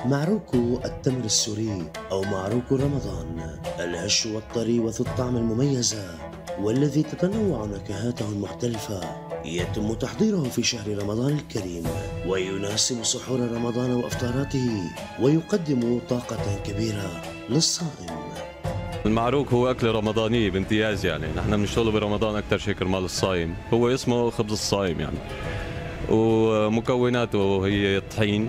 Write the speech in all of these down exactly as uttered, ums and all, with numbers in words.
معروك التمر السوري أو معروك رمضان، الهش والطري وذو الطعم المميزة والذي تتنوع نكهاته المختلفة، يتم تحضيره في شهر رمضان الكريم ويناسب سحور رمضان وأفطاراته ويقدم طاقة كبيرة للصائم. المعروك هو أكلة رمضانية بامتياز، يعني نحن بنشتغله برمضان أكثر شيء كرمال الصايم، هو اسمه خبز الصايم يعني، ومكوناته هي طحين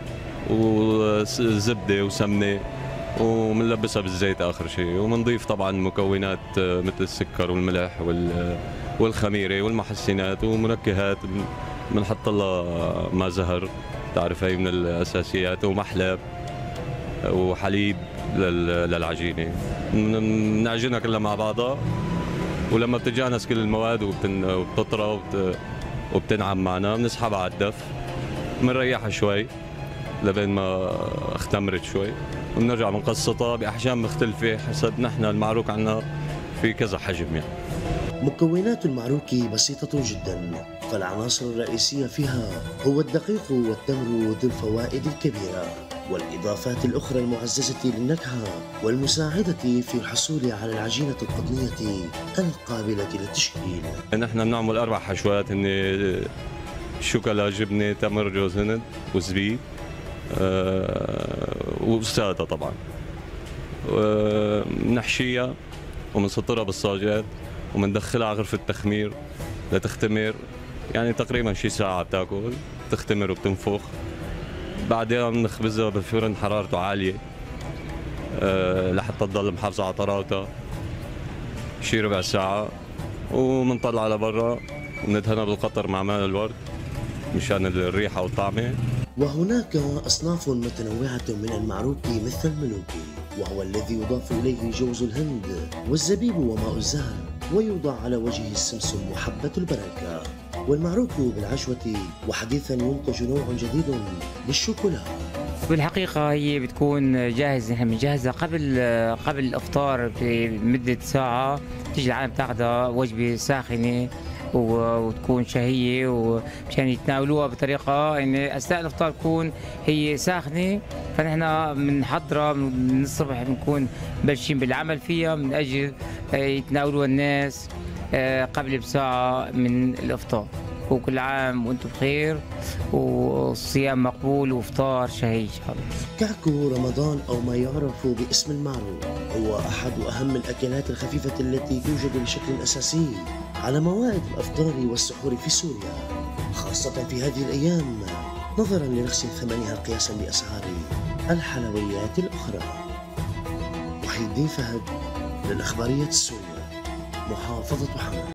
وزبدة وسمنة ومنلبسها بالزيت آخر شيء، ومنضيف طبعا مكونات مثل السكر والملح والخميرة والمحسنات ومنكهات، بنحط لها ماء زهر، تعرف هي من الأساسيات، ومحلب وحليب للعجينة، بنعجنها كلها مع بعضها، ولما بتتجانس كل المواد وبتطرى وبتنعم معنا بنسحبها على الدف، بنريحها شوي لبين ما اختمرت شوي، وبنرجع بنقسطها بأحجام مختلفة حسب نحن المعروك عنا في كذا حجم يعني. مكونات المعروك بسيطة جدا، فالعناصر الرئيسية فيها هو الدقيق والتمر ذو الفوائد الكبيرة والإضافات الأخرى المعززة للنكهة والمساعدة في الحصول على العجينة القطنية القابلة للتشكيل. نحن بنعمل أربع حشوات، هن شوكولا، جبنة، تمر، جوز هند وزبيب أه وسادة طبعا، بنحشيها وبنسطرها بالصاجات وبندخلها على غرفة التخمير لتختمر، يعني تقريبا شي ساعة بتاكل تختمر وبتنفخ، بعدين بنخبزها بفرن حرارته عالية أه لحتى تضل محافظة على طراوتها شي ربع ساعة، وبنطلع لبرا وبندهنها بالقطر مع ماء الورد مشان الريحة والطعمة. وهناك أصناف متنوعة من المعروك مثل الملوكي، وهو الذي يضاف إليه جوز الهند والزبيب وماء الزهر، ويوضع على وجهه السمسم وحبة البركة. والمعروك بالعجوة، وحديثا ينتج نوع جديد للشوكولا. بالحقيقة هي بتكون جاهزة، نحن بنجهزها قبل قبل الإفطار بمدة ساعة، تيجي العالم تاخذها وجبة ساخنة وتكون شهية، ومشان يتناولوها بطريقة يعني أثناء الإفطار تكون هي ساخنة، فنحن بنحضرها من الصبح، بنكون بلشين بالعمل فيها من أجل يتناولوها الناس قبل بساعة من الإفطار. وكل عام وانتم بخير والصيام مقبول وافطار شهي ان شاء الله. كعك رمضان او ما يعرف باسم المعروك هو احد اهم الاكلات الخفيفة التي توجد بشكل اساسي على موائد الافطار والسحور في سوريا، خاصة في هذه الايام نظرا لرخص ثمنها قياسا باسعار الحلويات الاخرى. وحيد الدين فهد للاخبارية السورية، محافظة حماة.